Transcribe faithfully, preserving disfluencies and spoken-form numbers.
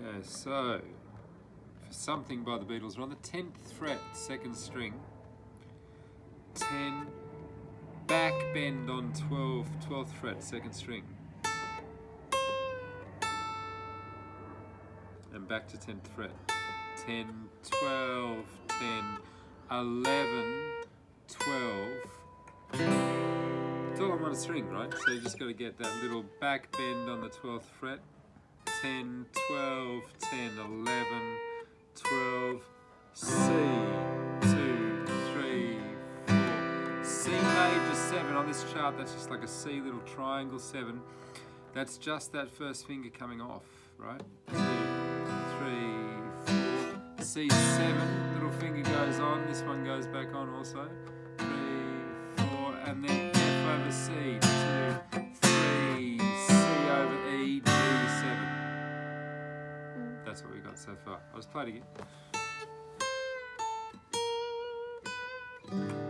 Okay, so for Something by the Beatles, we're on the tenth fret, second string. ten, back bend on twelve, twelfth fret, second string. And back to tenth fret. ten, twelve, ten, eleven, twelve. It's all on one string, right? So you just got to get that little back bend on the twelfth fret. ten, twelve, ten, eleven, twelve, C, two, three, four. C major seven on this chart, that's just like a C little triangle seven. That's just that first finger coming off, right? Two, three, four. C seven, little finger goes on, this one goes back on also. Three, four, and then F over C, two, three, C over E, G seven. That's what we got so far. I'll just play it again.